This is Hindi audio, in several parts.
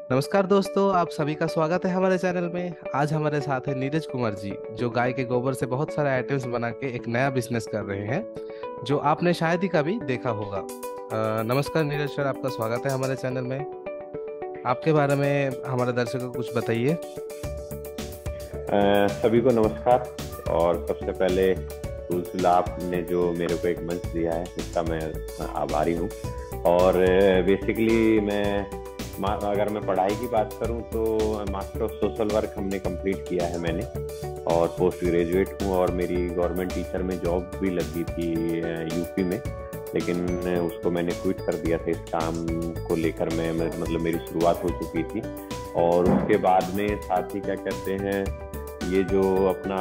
नमस्कार दोस्तों, आप सभी का स्वागत है हमारे चैनल में। आज हमारे साथ है नीरज कुमार जी, जो गाय के गोबर से बहुत सारे आइटम्स बना के एक नया बिजनेस कर रहे हैं, जो आपने शायद ही कभी देखा होगा। नमस्कार नीरज सर, आपका स्वागत है हमारे चैनल में। आपके बारे में हमारे दर्शकों को कुछ बताइए। सभी को नमस्कार। और सबसे पहले तुलसीला आपने जो मेरे को एक मंच दिया है उसका मैं आभारी हूँ। और बेसिकली अगर मैं पढ़ाई की बात करूँ तो मास्टर ऑफ सोशल वर्क हमने कंप्लीट किया है मैंने, और पोस्ट ग्रेजुएट हूँ। और मेरी गवर्नमेंट टीचर में जॉब भी लगी थी यूपी में, लेकिन उसको मैंने क्विट कर दिया था। इस काम को लेकर मतलब मेरी शुरुआत हो चुकी थी। और उसके बाद में साथ ही क्या कहते हैं, ये जो अपना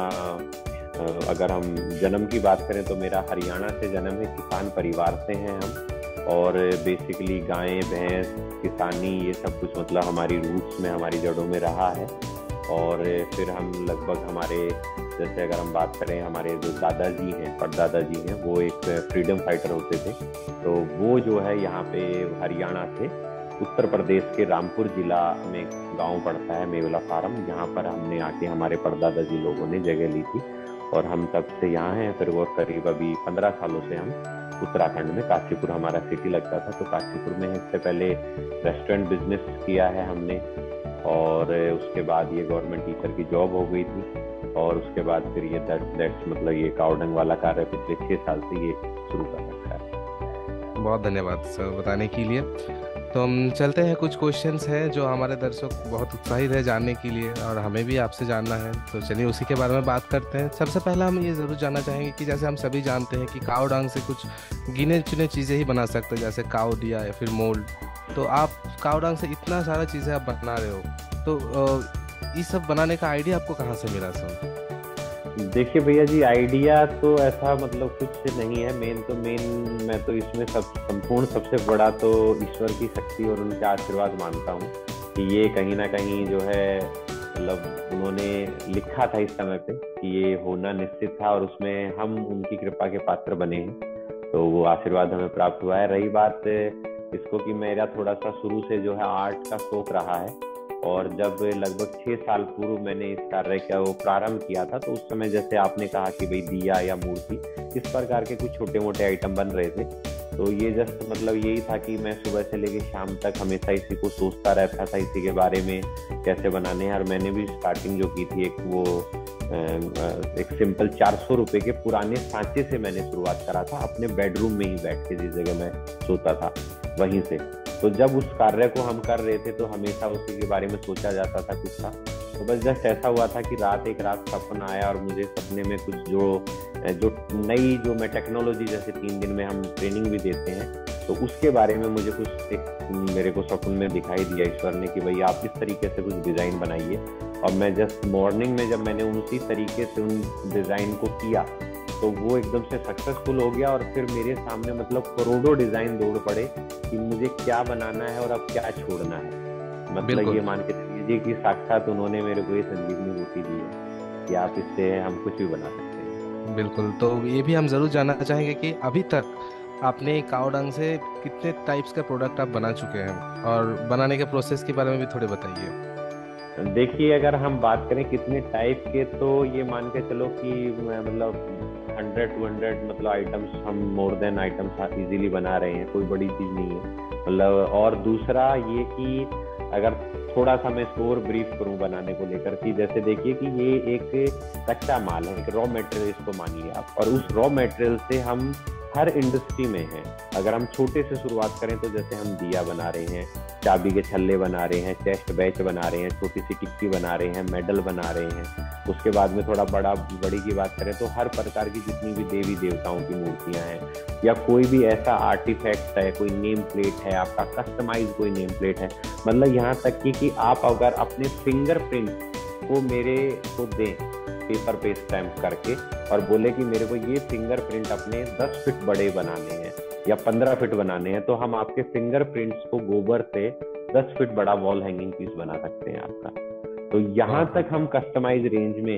अगर हम जन्म की बात करें तो मेरा हरियाणा से जन्म है, किसान परिवार से हैं हम। और बेसिकली गायें भैंस किसानी ये सब कुछ मतलब हमारी रूट्स में हमारी जड़ों में रहा है। और फिर हम लगभग हमारे जैसे अगर हम बात करें, हमारे जो दादाजी हैं परदादाजी हैं वो एक फ्रीडम फाइटर होते थे। तो वो जो है यहाँ पे हरियाणा से उत्तर प्रदेश के रामपुर जिला में गांव पड़ता है मेवला फार्म, यहाँ पर हमने आके हमारे परदादाजी लोगों ने जगह ली थी। और हम तब से यहाँ हैं। फिर वो करीब अभी 15 सालों से हम उत्तराखंड में काशीपुर हमारा सिटी लगता था, तो काशीपुर में इससे पहले रेस्टोरेंट बिजनेस किया है हमने। और उसके बाद ये गवर्नमेंट टीचर की जॉब हो गई थी। और उसके बाद फिर ये दैट्स मतलब ये काउडंग वाला कार्य पिछले 6 साल से ये शुरू कर रखा है। बहुत धन्यवाद सर बताने के लिए। तो हम चलते हैं, कुछ क्वेश्चंस हैं जो हमारे दर्शक बहुत उत्साहित है जानने के लिए, और हमें भी आपसे जानना है। तो चलिए उसी के बारे में बात करते हैं। सबसे पहला हम ये ज़रूर जानना चाहेंगे कि जैसे हम सभी जानते हैं कि काव डांग से कुछ गिने चुने चीज़ें ही बना सकते हैं, जैसे काव दिया या फिर मोल्ड। तो आप काव डांग से इतना सारा चीज़ें आप बना रहे हो, तो ये सब बनाने का आइडिया आपको कहाँ से मिला सर? देखिए भैया जी, आइडिया तो ऐसा मतलब कुछ नहीं है। मेन मैं तो इसमें सब संपूर्ण सबसे बड़ा तो ईश्वर की शक्ति और उनका आशीर्वाद मानता हूँ कि ये कहीं ना कहीं जो है मतलब उन्होंने लिखा था इस समय पे कि ये होना निश्चित था, और उसमें हम उनकी कृपा के पात्र बने हैं। तो वो आशीर्वाद हमें प्राप्त हुआ है। रही बात इसको कि मेरा थोड़ा सा शुरू से जो है आर्ट का शौक रहा है। और जब लगभग 6 साल पूर्व मैंने इस कार्य का वो प्रारंभ किया था, तो उस समय जैसे आपने कहा कि भाई दिया या मूर्ति इस प्रकार के कुछ छोटे मोटे आइटम बन रहे थे। तो ये जस्ट मतलब यही था कि मैं सुबह से लेकर शाम तक हमेशा इसी को सोचता रहता था, इसी के बारे में कैसे बनाने हैं। और मैंने भी स्टार्टिंग जो की थी एक सिंपल 400 रुपए के पुराने सांचे से मैंने शुरुआत करा था, अपने बेडरूम में ही बैठ के जिस जगह मैं सोता था वहीं से। तो जब उस कार्य को हम कर रहे थे तो हमेशा उसी के बारे में सोचा जाता था कुछ था। तो बस जस्ट ऐसा हुआ था कि एक रात सपना आया, और मुझे सपने में कुछ जो नई जो मैं टेक्नोलॉजी जैसे 3 दिन में हम ट्रेनिंग भी देते हैं, तो उसके बारे में मुझे कुछ एक मेरे को सपन में दिखाई दिया ईश्वर ने कि भाई आप इस तरीके से कुछ डिजाइन बनाइए। और मैं जस्ट मॉर्निंग में जब मैंने उसी तरीके से उन डिजाइन को किया तो वो एकदम से सक्सेसफुल हो गया। और फिर मेरे सामने मतलब करोड़ों डिजाइन दौड़ पड़े कि मुझे क्या बनाना है और अब क्या छोड़ना है। मतलब ये मान के चलिए कि साक्षात उन्होंने मेरे को ये संजीवनी बूटी दी है कि आप इससे हम कुछ भी बना सकते हैं। बिल्कुल। तो ये भी हम ज़रूर जानना चाहेंगे कि अभी तक आपने काव डांग से कितने टाइप्स का प्रोडक्ट आप बना चुके हैं, और बनाने के प्रोसेस के बारे में भी थोड़े बताइए। देखिए, अगर हम बात करें कितने टाइप के, तो ये मान के चलो कि मतलब 100-200 मतलब आइटम्स हम मोर देन आइटम्स इजीली बना रहे हैं, कोई बड़ी चीज नहीं है मतलब। और दूसरा ये कि अगर थोड़ा सा मैं इसको और ब्रीफ करूं बनाने को लेकर कि जैसे देखिए कि ये एक कच्चा माल है, एक रॉ मटेरियल इसको मानिए आप। और उस रॉ मटेरियल से हम हर इंडस्ट्री में हैं। अगर हम छोटे से शुरुआत करें तो जैसे हम दिया बना रहे हैं, चाबी के छल्ले बना रहे हैं, चेस्ट बैच बना रहे हैं, छोटी सी टिक्की बना रहे हैं, मेडल बना रहे हैं। उसके बाद में थोड़ा बड़ी की बात करें तो हर प्रकार की जितनी भी देवी देवताओं की मूर्तियां हैं, या कोई भी ऐसा आर्टिफैक्ट है, कोई नेम प्लेट है आपका, कस्टमाइज कोई नेम प्लेट है। मतलब यहाँ तक कि आप अगर अपने फिंगरप्रिंट को मेरे को दें पेपर पे स्टैम्प करके और बोले कि मेरे को ये फिंगरप्रिंट अपने 10 फीट बड़े बनाने हैं या 15 फीट बनाने हैं, तो हम आपके फिंगरप्रिंट्स को गोबर से 10 फीट बड़ा वॉल हैंगिंग पीस बना सकते हैं आपका। तो यहाँ तक हम कस्टमाइज रेंज में हैं।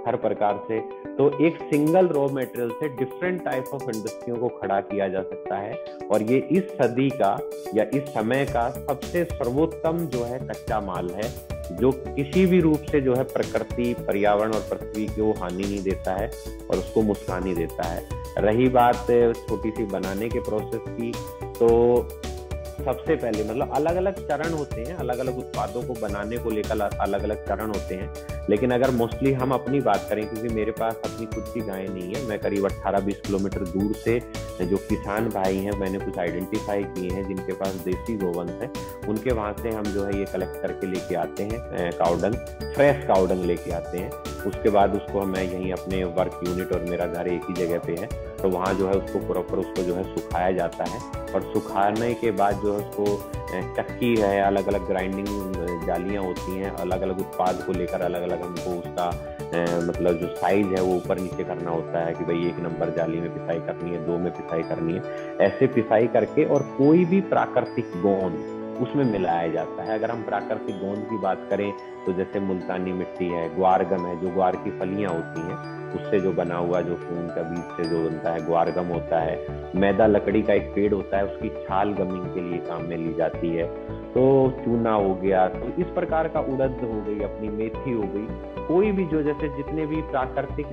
हर प्रकार से। तो एक सिंगल रॉ मटेरियल से डिफरेंट टाइप ऑफ इंडस्ट्रियों को खड़ा किया जा सकता है, और ये इस सदी का या इस समय का सबसे सर्वोत्तम जो है कच्चा माल है, जो किसी भी रूप से जो है प्रकृति, पर्यावरण और पृथ्वी को हानि नहीं देता है और उसको मुस्कानी देता है। रही बात छोटी सी बनाने के प्रोसेस की, तो सबसे पहले मतलब अलग अलग चरण होते हैं, अलग अलग उत्पादों को बनाने को लेकर अलग अलग चरण होते हैं। लेकिन अगर मोस्टली हम अपनी बात करें, क्योंकि मेरे पास अपनी खुद की गायें नहीं है, मैं करीब 18-20 किलोमीटर दूर से जो किसान भाई हैं मैंने कुछ आइडेंटिफाई किए हैं जिनके पास देसी गोवंश है, उनके वहां से हम जो है ये कलेक्ट करके लेके आते हैं काउडंग, फ्रेश काउडंग लेके आते हैं। उसके बाद उसको मैं यहीं अपने वर्क यूनिट, और मेरा घर एक ही जगह पे है, तो वहाँ जो है उसको प्रॉपर उसको जो है सुखाया जाता है, और सुखाने के बाद जो है उसको चक्की है, अलग अलग ग्राइंडिंग जालियाँ होती हैं, अलग अलग उत्पाद को लेकर अलग अलग हमको उसका मतलब जो साइज है वो ऊपर नीचे करना होता है कि भाई 1 नंबर जाली में पिसाई करनी है, 2 में पिसाई करनी है, ऐसे पिसाई करके। और कोई भी प्राकृतिक गोंद उसमें मिलाया जाता है। अगर हम प्राकृतिक गोंद की बात करें तो जैसे मुल्तानी मिट्टी है, ग्वारगम है, जो ग्वार की फलियां होती हैं उससे जो बना हुआ, जो खून का बीज से जो बनता है ग्वारगम होता है, मैदा लकड़ी का एक पेड़ होता है, उसकी छाल गमिंग के लिए काम में ली जाती है, तो चूना हो गया, तो इस प्रकार का उड़द हो गई, अपनी मेथी हो गई, कोई भी जो जैसे जितने भी प्राकृतिक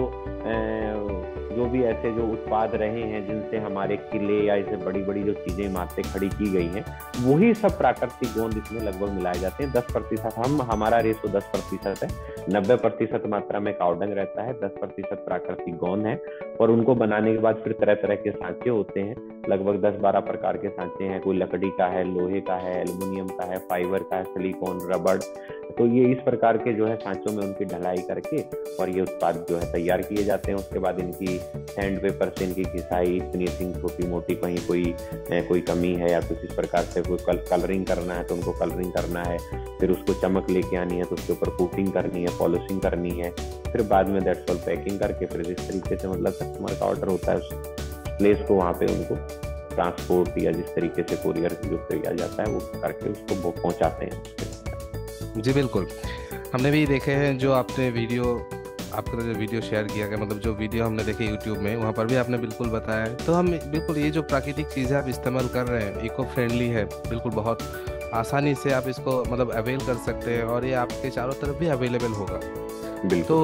जो भी ऐसे जो उत्पाद रहे हैं जिनसे हमारे किले या ऐसे बड़ी बड़ी जो चीजें इमारतें खड़ी की गई हैं, वही सब प्राकृतिक गोंद इसमें लगभग मिलाए जाते हैं। 10% हमारा रेशो 10% है, 90% मात्रा में काउडंग रहता है, 10% प्राकृतिक गोंद है। और उनको बनाने के बाद फिर तरह तरह के सांचे होते हैं, लगभग 10-12 प्रकार के सांचे हैं, कोई लकड़ी का है, लोहे का है, एल्युमिनियम का है, फाइबर का है, सिलिकॉन, रबड़, तो ये इस प्रकार के जो है सांचों में उनकी ढलाई करके और ये उत्पाद जो है तैयार किए जाते हैं। उसके बाद इनकी सैंड पेपर से इनकी घिसाई, फिनिशिंग छोटी मोटी, कहीं कोई कमी है या कुछ इस प्रकार से कोई कलरिंग करना है तो उनको कलरिंग करना है, फिर उसको चमक लेके आनी है तो उसके ऊपर कोटिंग करनी है, पॉलिशिंग करनी है, फिर बाद में दैट्स ऑल पैकिंग करके फिर इस तरीके से मतलब कस्टमर का ऑर्डर होता है उस प्लेस को वहाँ पे उनको ट्रांसपोर्ट या जिस तरीके से कोरियर जो किया जाता है वो करके उसको पहुँचाते हैं। जी बिल्कुल, हमने भी देखे हैं जो आपने आपका जो वीडियो शेयर किया गया, मतलब जो वीडियो हमने देखे यूट्यूब में, वहाँ पर भी आपने बिल्कुल बताया है। तो हम बिल्कुल ये जो प्राकृतिक चीज़ें आप इस्तेमाल कर रहे हैं, इको फ्रेंडली है, बिल्कुल बहुत आसानी से आप इसको मतलब अवेल कर सकते हैं और ये आपके चारों तरफ भी अवेलेबल होगा। तो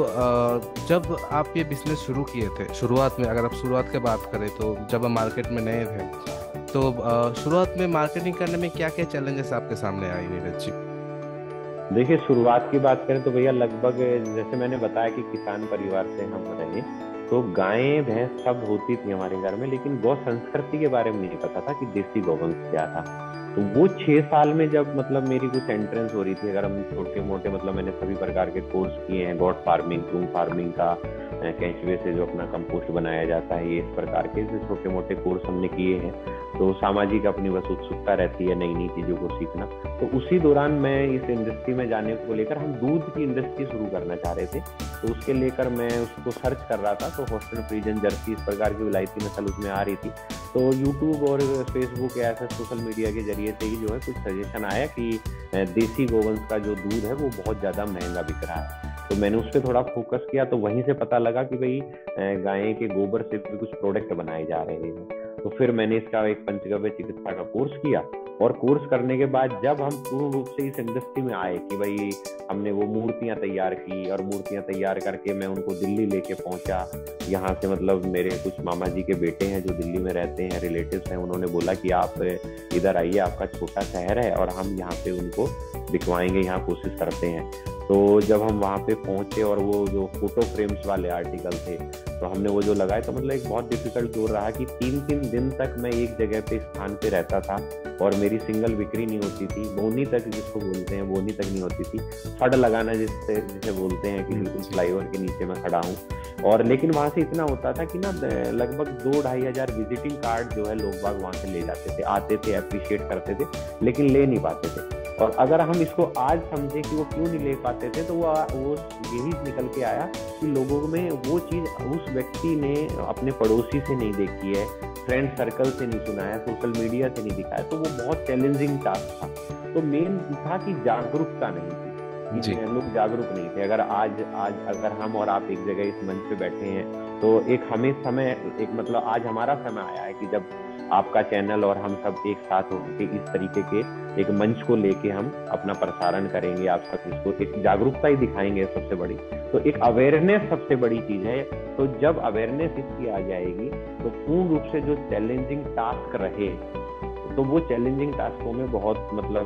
जब आप ये बिजनेस शुरू किए थे, शुरुआत में अगर आप शुरुआत की बात करें तो जब हम मार्केट में नए थे, तो शुरुआत में मार्केटिंग करने में क्या क्या चैलेंजेस आपके सामने आए नीरज जी? देखिए, शुरुआत की बात करें तो भैया लगभग जैसे मैंने बताया कि किसान परिवार से हम रहे, तो गायें भैंस सब होती थी हमारे घर में, लेकिन गौ संस्कृति के बारे में नहीं पता था कि देसी गौवंश क्या था। तो वो 6 साल में जब मतलब मेरी कुछ एंट्रेंस हो रही थी, अगर हम छोटे मोटे मतलब मैंने सभी प्रकार के कोर्स किए हैं, गॉट फार्मिंग, टूम फार्मिंग का, केंचुए से जो अपना कंपोस्ट बनाया जाता है, ये इस प्रकार के जो छोटे मोटे कोर्स हमने किए हैं। तो सामाजिक अपनी बस उत्सुकता रहती है नई नई चीजों को सीखना। तो उसी दौरान मैं इस इंडस्ट्री में जाने को लेकर, हम दूध की इंडस्ट्री शुरू करना चाह रहे थे, तो उसके लेकर मैं उसको सर्च कर रहा था। तो हॉस्टन फ्रीजन जर्सी इस प्रकार की विलायती नस्ल उसमें आ रही थी। तो यूट्यूब और फेसबुक या ऐसे सोशल मीडिया के जरिए से ही जो है कुछ सजेशन आया कि देसी गोवंश का जो दूध है वो बहुत ज्यादा महंगा बिक रहा है। तो मैंने उस पर थोड़ा फोकस किया, तो वहीं से पता लगा कि भाई गाय के गोबर से भी कुछ प्रोडक्ट बनाए जा रहे हैं। तो फिर मैंने इसका एक पंचगव्य चिकित्सा का कोर्स किया, और कोर्स करने के बाद जब हम पूर्ण रूप से इस इंडस्ट्री में आए कि भाई हमने वो मूर्तियां तैयार की, और मूर्तियां तैयार करके मैं उनको दिल्ली लेके पहुंचा। यहाँ से मतलब मेरे कुछ मामा जी के बेटे हैं जो दिल्ली में रहते हैं, रिलेटिव्स हैं, उन्होंने बोला कि आप इधर आइए, आपका छोटा शहर है और हम यहाँ पे उनको बिकवाएंगे, यहाँ कोशिश करते हैं। तो जब हम वहाँ पे पहुंचे और वो जो फोटो फ्रेम्स वाले आर्टिकल थे तो हमने वो जो लगाए, तो मतलब एक बहुत डिफिकल्ट दौर रहा कि 3-3 दिन तक मैं एक जगह पे स्थान पे रहता था और मेरी सिंगल बिक्री नहीं होती थी। बोनी तक जिसको बोलते हैं, बोनी तक नहीं होती थी। फड़ लगाना जिसे बोलते हैं कि बिल्कुल फ्लाईओवर के नीचे मैं खड़ा हूँ। और लेकिन वहाँ से इतना होता था कि ना लगभग 2-2.5 हजार विजिटिंग कार्ड जो है लोग बाग वहाँ से ले जाते थे, आते थे, अप्रिशिएट करते थे, लेकिन ले नहीं पाते थे। और अगर हम इसको आज समझे कि वो क्यों नहीं ले पाते थे, तो वो यही निकल के आया कि लोगों में वो चीज उस व्यक्ति ने अपने पड़ोसी से नहीं देखी है, फ्रेंड सर्कल से नहीं सुना है, सोशल मीडिया से नहीं दिखाया, तो वो बहुत चैलेंजिंग टास्क था। तो मेन था कि जागरूकता नहीं थी। जी। लोग जागरूक नहीं थे। अगर आज आज अगर हम और आप एक जगह इस मंच पे बैठे हैं तो एक हमें समय, एक मतलब आज हमारा समय आया है कि जब आपका चैनल और हम सब एक साथ होकर इस तरीके के एक मंच को लेके हम अपना प्रसारण करेंगे, आप सब इसको एक जागरूकता ही दिखाएंगे सबसे बड़ी। तो एक अवेयरनेस सबसे बड़ी चीज है। तो जब अवेयरनेस इसकी आ जाएगी तो पूर्ण रूप से जो चैलेंजिंग टास्क रहे तो वो चैलेंजिंग टास्कों में बहुत मतलब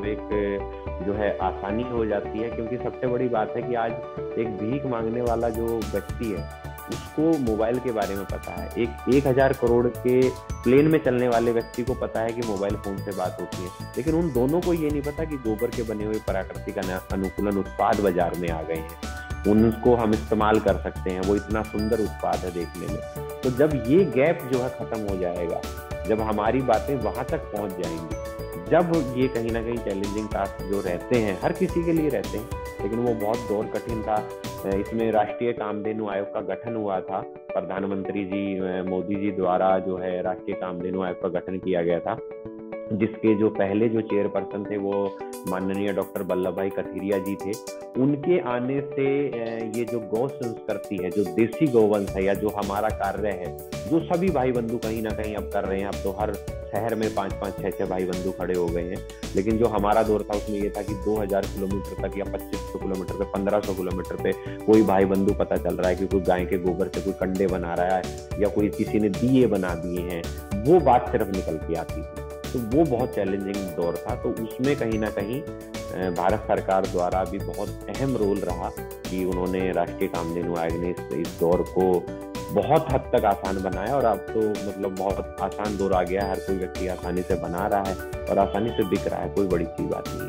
एक जो है आसानी हो जाती है। क्योंकि सबसे बड़ी बात है कि आज एक भीख मांगने वाला जो व्यक्ति है उसको मोबाइल के बारे में पता है, एक 1,000 करोड़ के प्लेन में चलने वाले व्यक्ति को पता है कि मोबाइल फोन से बात होती है, लेकिन उन दोनों को ये नहीं पता कि गोबर के बने हुए प्राकृतिक अनुकूलन उत्पाद बाजार में आ गए हैं, उनको हम इस्तेमाल कर सकते हैं, वो इतना सुंदर उत्पाद है देखने में। तो जब ये गैप जो है खत्म हो जाएगा, जब हमारी बातें वहां तक पहुंच जाएंगी, जब ये कहीं ना कहीं चैलेंजिंग टास्क जो रहते हैं हर किसी के लिए रहते हैं, लेकिन वो बहुत दौर कठिन था। इसमें राष्ट्रीय कामधेनु आयोग का गठन हुआ था, प्रधानमंत्री जी मोदी जी द्वारा जो है राष्ट्रीय कामधेनु आयोग का गठन किया गया था, जिसके जो पहले जो चेयरपर्सन थे वो माननीय डॉक्टर वल्लभ भाई कथीरिया जी थे। उनके आने से ये जो गौ संस्कृति है, जो देसी गौवंश है या जो हमारा कार्य है, जो सभी भाई बंधु कहीं ना कहीं अब कर रहे हैं, अब तो हर शहर में 5-5, 6-6 भाई बंधु खड़े हो गए हैं। लेकिन जो हमारा दौर था उसमें ये था कि 2000 किलोमीटर तक या 2500 किलोमीटर पे, 1500 किलोमीटर पे कोई भाई बंधु पता चल रहा है कि कोई गाय के गोबर से कोई कंडे बना रहा है या कोई किसी ने दिए बना दिए हैं, वो बात सिर्फ निकल के आती थी। तो वो बहुत चैलेंजिंग दौर था। तो उसमें कहीं ना कहीं भारत सरकार द्वारा भी बहुत अहम रोल रहा कि उन्होंने राष्ट्रीय कामधेनु आयोग ने इस दौर को बहुत हद तक आसान बनाया, और अब तो मतलब बहुत आसान दौर आ गया है, हर कोई व्यक्ति आसानी से बना रहा है और आसानी से बिक रहा है, कोई बड़ी चीज बात नहीं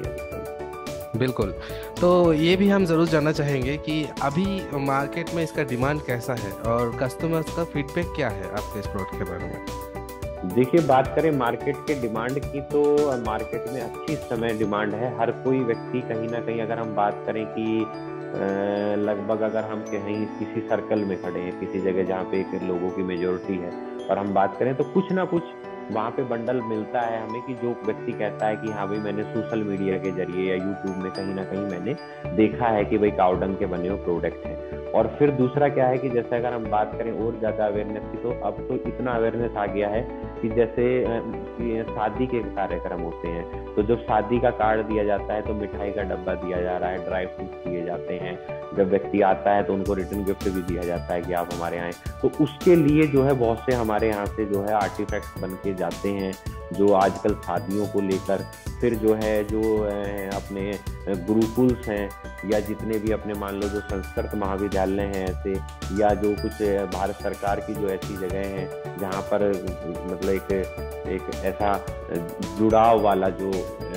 है। बिल्कुल। तो ये भी हम ज़रूर जानना चाहेंगे कि अभी मार्केट में इसका डिमांड कैसा है और कस्टमर्स का फीडबैक क्या है आपके इस प्रोडक्ट के बारे में? देखिए, बात करें मार्केट के डिमांड की तो मार्केट में अच्छी समय डिमांड है। हर कोई व्यक्ति कहीं ना कहीं, अगर हम बात करें कि लगभग अगर हम कहीं किसी सर्कल में खड़े हैं, किसी जगह जहाँ पे एक लोगों की मेजोरिटी है, और हम बात करें तो कुछ ना कुछ वहाँ पे बंडल मिलता है हमें कि जो व्यक्ति कहता है कि हाँ भाई मैंने सोशल मीडिया के जरिए या यूट्यूब में कहीं ना कहीं मैंने देखा है कि भाई काउडंग के बने हुए प्रोडक्ट हैं। और फिर दूसरा क्या है कि जैसे अगर हम बात करें और ज्यादा अवेयरनेस की, तो अब तो इतना अवेयरनेस आ गया है कि जैसे शादी के कार्यक्रम होते हैं तो जब शादी का कार्ड दिया जाता है तो मिठाई का डब्बा दिया जा रहा है, ड्राई फ्रूट्स दिए जाते हैं, जब व्यक्ति आता है तो उनको रिटर्न गिफ्ट भी दिया जाता है कि आप हमारे यहाँ आए। तो उसके लिए जो है बहुत से हमारे यहाँ से जो है आर्टिफैक्ट्स बन के जाते हैं जो आजकल शादियों को लेकर, फिर जो है जो अपने गुरुकुल्स हैं या जितने भी अपने मान लो जो संस्कृत महाविद्यालय हैं ऐसे, या जो कुछ भारत सरकार की जो ऐसी जगह हैं जहाँ पर मतलब एक ऐसा जुड़ाव वाला जो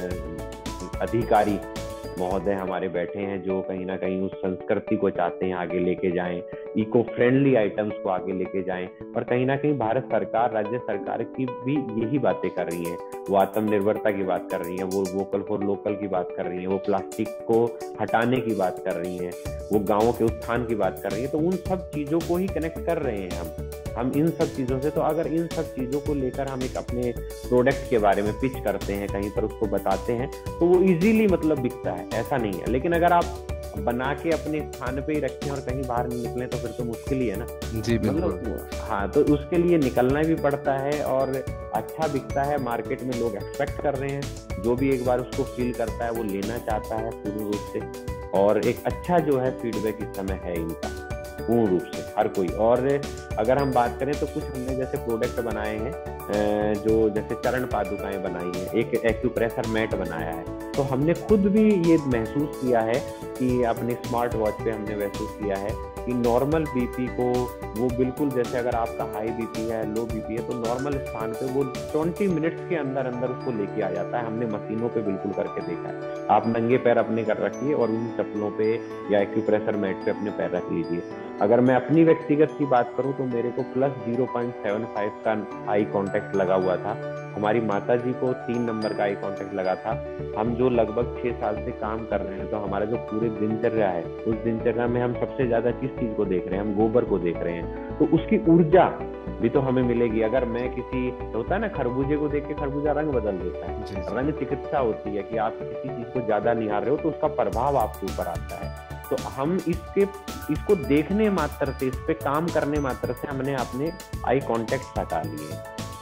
अधिकारी महोदय हमारे बैठे हैं जो कहीं ना कहीं उस संस्कृति को चाहते हैं आगे लेके जाएं, इको फ्रेंडली आइटम्स को आगे लेके जाएं। और कहीं ना कहीं भारत सरकार, राज्य सरकार की भी यही बातें कर रही हैं, वो आत्मनिर्भरता की बात कर रही है, वो वोकल फॉर लोकल की बात कर रही है, वो प्लास्टिक को हटाने की बात कर रही है, वो गाँवों के उत्थान की बात कर रही है। तो उन सब चीजों को ही कनेक्ट कर रहे हैं हम इन सब चीजों से। तो अगर इन सब चीजों को लेकर हम एक अपने प्रोडक्ट के बारे में पिच करते हैं, कहीं पर उसको बताते हैं, तो वो इजीली मतलब बिकता है, ऐसा नहीं है। लेकिन अगर आप बना के अपने स्थान पे ही रखें और कहीं बाहर नहीं निकले तो फिर तो मुश्किल ही है ना। जी बिल्कुल। मतलब हाँ, तो उसके लिए निकलना भी पड़ता है और अच्छा बिकता है, मार्केट में लोग एक्सपेक्ट कर रहे हैं, जो भी एक बार उसको फील करता है वो लेना चाहता है पूर्ण रूप से। और एक अच्छा जो है फीडबैक इस समय है इनका पूर्ण रूप से हर कोई। और अगर हम बात करें तो कुछ हमने जैसे प्रोडक्ट बनाए हैं जो जैसे चरण पादुकाएं बनाई हैं, एक एक्यूप्रेशर मैट बनाया है, तो हमने खुद भी ये महसूस किया है कि अपने स्मार्ट वॉच पे हमने महसूस किया है कि नॉर्मल बीपी को वो बिल्कुल, जैसे अगर आपका हाई बीपी है, लो बीपी है, तो नॉर्मल स्थान पे वो 20 मिनट्स के अंदर अंदर उसको लेके आ जाता है। हमने मशीनों पे बिल्कुल करके देखा है। आप नंगे पैर अपने कर रखिए और उन चप्पलों पे या एक्यूप्रेशर मैट पे अपने पैर रख लीजिए। अगर मैं अपनी व्यक्तिगत की बात करूं तो मेरे को +0.75 का आई कांटेक्ट लगा हुआ था। हमारी माता जी को 3 नंबर का आई कांटेक्ट लगा था। हम जो लगभग 6 साल से काम कर रहे हैं, तो हमारा जो पूरे दिनचर्या है, उस दिनचर्या में हम सबसे ज्यादा किस चीज को देख रहे हैं? हम गोबर को देख रहे हैं। तो उसकी ऊर्जा भी तो हमें मिलेगी। अगर मैं किसी, होता है ना, खरबूजे को देख के खरबूजा रंग बदल देता है, जी जी। रंग चिकित्सा होती है कि आप किसी चीज को ज्यादा निहार रहे हो तो उसका प्रभाव आपके ऊपर आता है। तो हम इसको देखने मात्र से, इस पे काम करने मात्र से हमने अपने आई कांटेक्ट हटा लिए,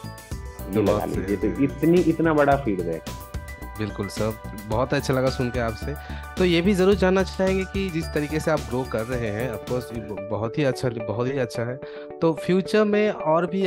ये तो लगा बहुत लीजिए। से तो इतना बड़ा फीडबैक। बिल्कुल सर, बहुत अच्छा लगा सुन के आपसे। तो ये भी ज़रूर जानना चाहेंगे कि जिस तरीके से आप ग्रो कर रहे हैं, ऑफ कोर्स बहुत ही अच्छा है। तो फ्यूचर में और भी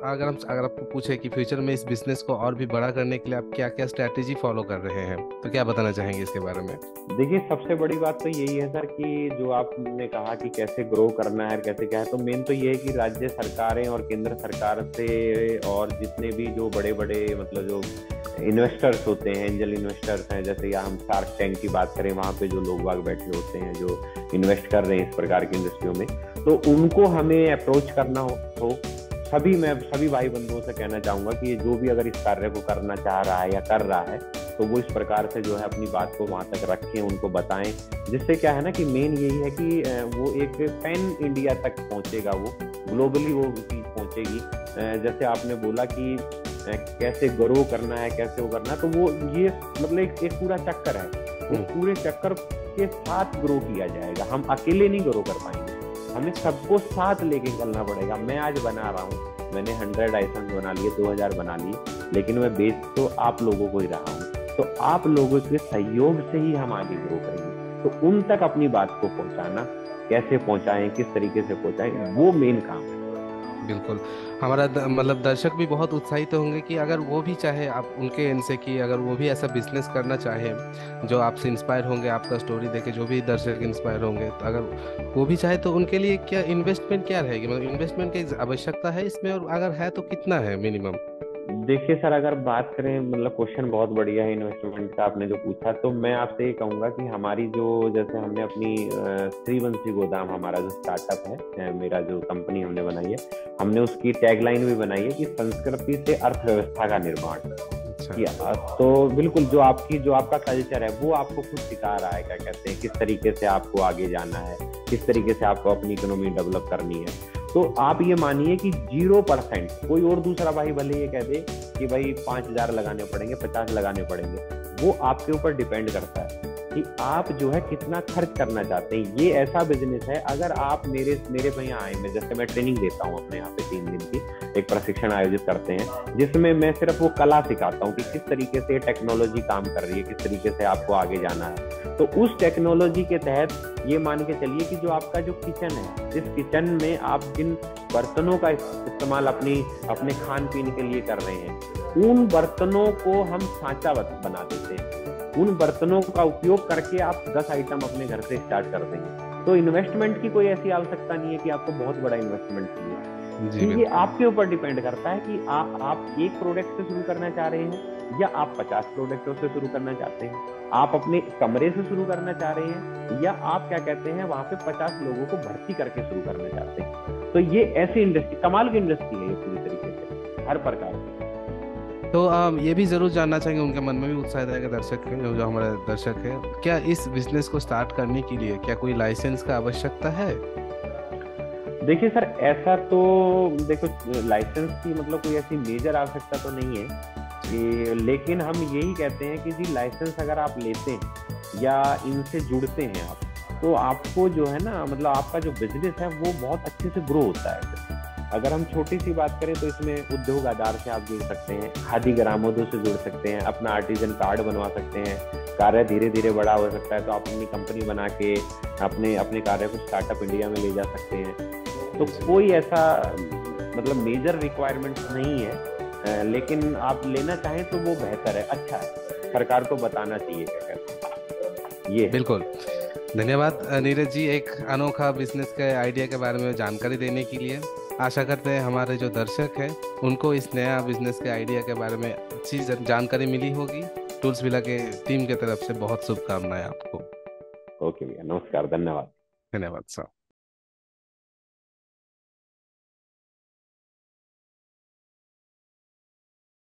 अगर आपको पूछे कि फ्यूचर में इस बिजनेस को और भी बड़ा करने के लिए आप क्या क्या स्ट्रैटेजी फॉलो कर रहे हैं, तो क्या बताना चाहेंगे इसके बारे में? देखिए, सबसे बड़ी बात तो यही है सर कि जो आपने कहा कि कैसे ग्रो करना है, कैसे क्या है, तो मेन तो ये है कि राज्य सरकारें और केंद्र सरकार से, और जितने भी जो बड़े बड़े मतलब जो इन्वेस्टर्स होते हैं, एंजल इन्वेस्टर्स हैं, जैसे या हम शार्क टैंक की बात करें, वहां पे जो लोग बाग बैठे होते हैं जो इन्वेस्ट कर रहे हैं इस प्रकार की इंडस्ट्रियों में, तो उनको हमें अप्रोच करना हो मैं सभी भाई बंधुओं से कहना चाहूंगा कि जो भी अगर इस कार्य को करना चाह रहा है या कर रहा है, तो वो इस प्रकार से जो है अपनी बात को वहां तक रखें, उनको बताएं। जिससे क्या है ना कि मेन यही है कि वो एक पैन इंडिया तक पहुंचेगा, वो ग्लोबली वो चीज पहुंचेगी। जैसे आपने बोला कि कैसे ग्रो करना है, कैसे वो करना है, तो वो ये मतलब एक पूरा चक्कर है। उस पूरे चक्कर के साथ ग्रो किया जाएगा। हम अकेले नहीं ग्रो कर पाएंगे, हमें सबको साथ लेके चलना पड़ेगा। मैं आज बना रहा हूँ, मैंने 100 लाइसेंस बना लिए, 2000 बना लिए, लेकिन मैं बेच तो आप लोगों को ही रहा हूँ। तो आप लोगों के सहयोग से ही हम आगे ग्रो करेंगे। तो उन तक अपनी बात को पहुंचाना, कैसे पहुंचाएं, किस तरीके से पहुंचाएं, वो मेन काम है। बिल्कुल। हमारा मतलब दर्शक भी बहुत उत्साहित होंगे कि अगर वो भी चाहे, आप उनके एंड से कि अगर वो भी ऐसा बिजनेस करना चाहे, जो आपसे इंस्पायर होंगे, आपका स्टोरी देखे जो भी दर्शक इंस्पायर होंगे, तो अगर वो भी चाहे तो उनके लिए क्या इन्वेस्टमेंट क्या रहेगी, मतलब इन्वेस्टमेंट की आवश्यकता है इसमें, और अगर है तो कितना है मिनिमम? देखिए सर, अगर बात करें, मतलब क्वेश्चन बहुत बढ़िया है इन्वेस्टमेंट का आपने जो पूछा, तो मैं आपसे ये कहूंगा कि हमारी जो, जैसे हमने अपनी श्रीवंशी गोदाम, हमारा जो स्टार्टअप है, मेरा जो कंपनी हमने बनाई है, हमने उसकी टैगलाइन भी बनाई है कि संस्कृति से अर्थव्यवस्था का निर्माण किया। तो बिल्कुल जो आपका कल्चर है वो आपको खुद सिखा रहा है, क्या कहते हैं, किस तरीके से आपको आगे जाना है, किस तरीके से आपको अपनी इकोनॉमी डेवलप करनी है। तो आप ये मानिए कि 0%, कोई और दूसरा भाई भले ये कह दे कि भाई 5000 लगाने पड़ेंगे, 50 लगाने पड़ेंगे, वो आपके ऊपर डिपेंड करता है कि आप जो है कितना खर्च करना चाहते हैं। ये ऐसा बिजनेस है, अगर आप मेरे पे यहाँ आए, मैं जैसे मैं ट्रेनिंग देता हूँ अपने यहाँ पे 3 दिन की, एक प्रशिक्षण आयोजित करते हैं जिसमें मैं सिर्फ वो कला सिखाता हूँ कि किस तरीके से टेक्नोलॉजी काम कर रही है, किस तरीके से आपको आगे जाना है। तो उस टेक्नोलॉजी के तहत ये मान के चलिए कि जो आपका जो किचन है, इस किचन में आप जिन बर्तनों का इस्तेमाल अपने खान पीन के लिए कर रहे हैं, उन बर्तनों को हम सांचा बना देते हैं। उन बर्तनों का उपयोग करके आप 10 आइटम अपने घर से स्टार्ट कर देंगे। तो इन्वेस्टमेंट की कोई ऐसी आवश्यकता नहीं है कि आपको बहुत बड़ा इन्वेस्टमेंट चाहिए। ये आपके ऊपर डिपेंड करता है कि आप एक प्रोडक्ट से शुरू करना चाह रहे हैं या आप 50 प्रोडक्टों से शुरू करना चाहते हैं, आप अपने कमरे से शुरू करना चाह रहे हैं, या आप क्या कहते हैं वहां पे 50 लोगों को भर्ती करके शुरू करना चाहते हैं। तो ये ऐसी इंडस्ट्री, कमाल की इंडस्ट्री है ये पूरी तरीके से, हर प्रकार से। तो ये भी जरूर जानना चाहेंगे, उनके मन में भी उत्साह रहेगा, दर्शक है जो हमारे दर्शक है, क्या इस बिजनेस को स्टार्ट करने के लिए क्या कोई लाइसेंस का आवश्यकता है? देखिए सर, ऐसा तो देखो, लाइसेंस की मतलब कोई ऐसी मेजर आवश्यकता तो नहीं है कि, लेकिन हम यही कहते हैं कि जी लाइसेंस अगर आप लेते हैं या इनसे जुड़ते हैं आप, तो आपको जो है ना, मतलब आपका जो बिजनेस है वो बहुत अच्छे से ग्रो होता है। अगर हम छोटी सी बात करें तो इसमें उद्योग आधार से आप जुड़ सकते हैं, खादी ग्रामोद्योग से जुड़ सकते हैं, अपना आर्टिजन कार्ड बनवा सकते हैं, कार्य धीरे धीरे बड़ा हो सकता है तो आप अपनी कंपनी बना के अपने कार्य को स्टार्टअप इंडिया में ले जा सकते हैं। तो कोई ऐसा मतलब मेजर रिक्वायरमेंट्स नहीं है, लेकिन आप लेना चाहें तो वो बेहतर है, अच्छा है, सरकार को बताना चाहिए क्या कहते हैं ये। बिल्कुल, धन्यवाद नीरज जी, एक अनोखा बिजनेस के आइडिया के बारे में जानकारी देने के लिए। आशा करते हैं हमारे जो दर्शक हैं उनको इस नया बिजनेस के आइडिया के बारे में अच्छी जानकारी मिली होगी। टूल्स विला के टीम की तरफ से बहुत शुभकामनाएं आपको। ओके भैया, नमस्कार, धन्यवाद। धन्यवाद सर।